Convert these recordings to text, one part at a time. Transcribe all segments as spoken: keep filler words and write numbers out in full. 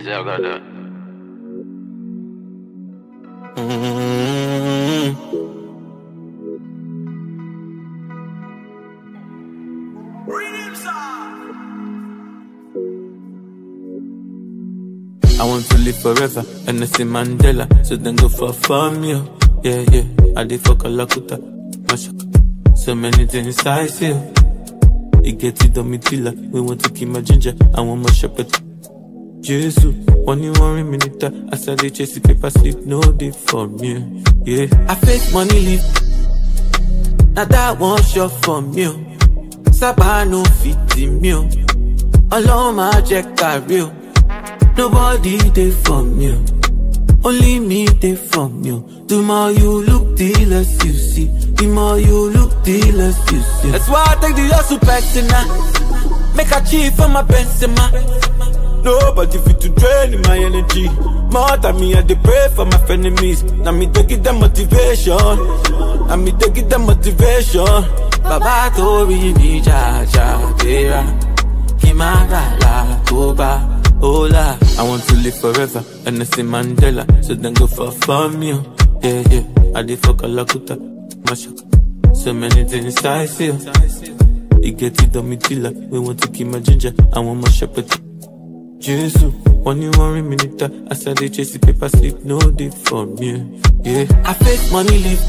Eazi, I got that. Mm-hmm. I want to live forever, and I say Mandela, so then go for fun, yo. Yeah, yeah, I did fuck a lakuta, mashaka. So many things I see. It gets it on me tilla. We want to keep my ginger, I want my shepherd. Jesus, one you worry minute, I said they chase the paper sleep, no day for me. Yeah, I fake money leave. Now that one shot for me. Saba no fit in me. Alone my jack I real. Nobody they from you, only me they from you. The more you look, the less you see. The more you look, the less you see. That's why I take the hustle back tonight. Make a chief for my Benzema. Nobody fit to drain my energy. More than me, I dey pray for my enemies. Now me they give them motivation. Now me they give them motivation. Baba Tori mi ja ja dera. Kimara la toba. Hola, I want to live forever, and I say Mandela, so then go for fun, yo. Yeah, yeah, I did fuck a lakuta, mashaka. So many things I see. It get it on me tilla. We want to keep my ginger, I want my shepherd. Jesus, one you worry minute, I said they chase the paper sleep, no day for me. Yeah, I fake money leave.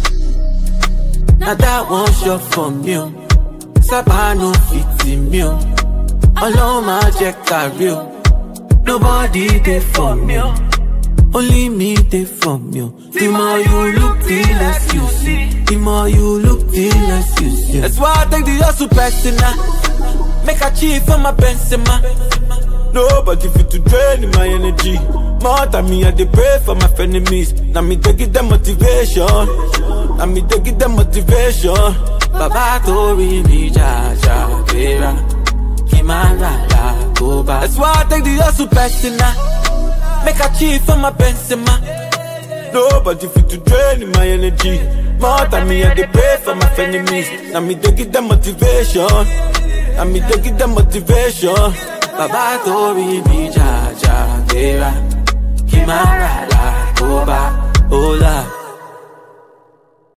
Now that one shot from you. Saba no fit in me. Alone my jack I real. Nobody they from you, only me they from you. The more you look, the less you see. The more you look, the less you see. That's why I take the hustle back tonight. Make a chief for my Benzema. Nobody fit to drain my energy. More than me, I dey pray for my enemies. Now me they give them motivation. Now me they give them motivation. Baba Tori mi ja ja dera. Kimara la toba. That's why I take the hustle back tonight. Make a chief for my Benzema. Nobody fit to drain my energy. More than me, I dey pray for my enemies. Now me they give them motivation. Now me they give them motivation. Baba Tori mi ja ja dera. Kimara la toba. Hola.